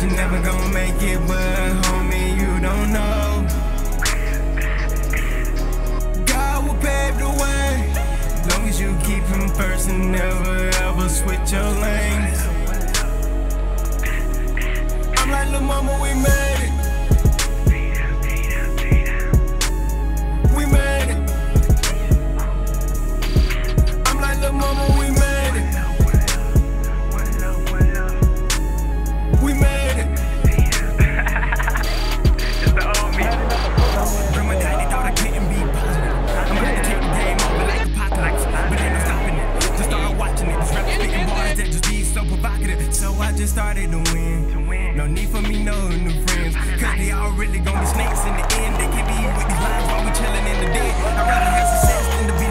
you're never gonna make it, but homie, you don't know. God will pave the way, as long as you keep him first and never ever switch your lanes. I'm like, lil' mama, we made it. We made it. I'm like, lil' mama, we made it. We made it. It's the old me. From my daddy thought I couldn't be positive. I'm about to take the game over like apocalypse, but ain't no stopping it. Just start watching it. This rap speaking bars that just be so provocative. So I just started to win. No need for me, no new friends, cause they all really gonna be snakes in the end. They can't be with these lines while we chillin' in the dead. I'd rather have success than to be